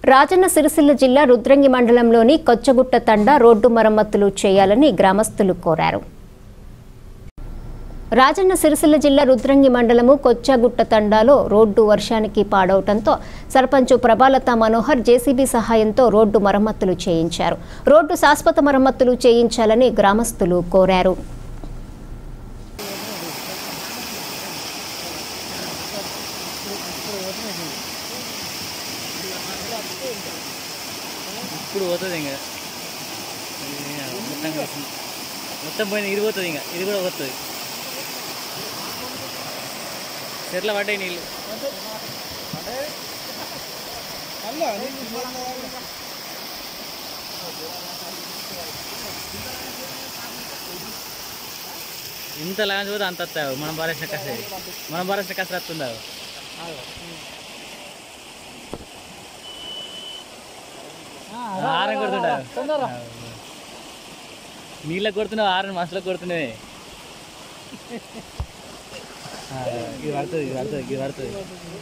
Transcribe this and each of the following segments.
రాజన్న సిరిసిల్ల జిల్లా రుద్రంగి మండలంలోని కొచ్చగుట్ట తండా రోడ్డు మరమ్మతులు చేయాలని గ్రామస్తులు కోరారు. రాజన్న సిరిసిల్ల జిల్లా రుద్రంగి మండలము కొచ్చగుట్ట తండాలో రోడ్డు వర్షానికి పాడవటంతో సర్పంచ్ ప్రభాలత మనోహర్ జేసీబీ సహాయంతో రోడ్డు మరమ్మతులు చేయించారు. రోడ్డు శాశ్వత మరమ్మతులు చేయించాలని గ్రామస్తులు కోరారు. ఇప్పుడు పోతుంది ఇంకా మొత్తం పోయింది. ఇది పోతుంది, ఇంకా ఇది కూడా పోతుంది. చెట్ల పడ్డాయి నీళ్ళు. ఇంత లాంటి పోతే అంత వస్తావు. మనం బారేసిన కసేది, మనం బారేసిన కసర వస్తుందా? ఆరం కొడుతుంటారు, నీళ్ళకి కొడుతున్నావు, ఆరని మనుషులకు కొడుతున్నాయి. ఇది పడుతుంది, ఇది పడుతుంది, ఇది పడుతుంది.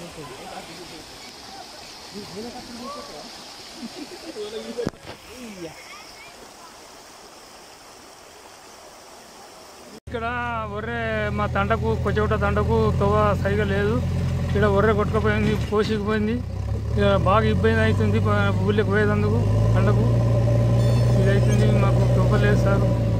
ఇక్కడ ఒర్రె మా తండకు కొచ్చగుట్ట తండకు తవ్వ సరిగా లేదు. ఇక్కడ ఒర్రె కొట్టుకుపోయింది, పోసిపోయింది. ఇక బాగా ఇబ్బంది అవుతుంది ఊళ్ళకి పోయేందుకు తండకు. ఇది అవుతుంది, మాకు తవ్వ లేదు సార్.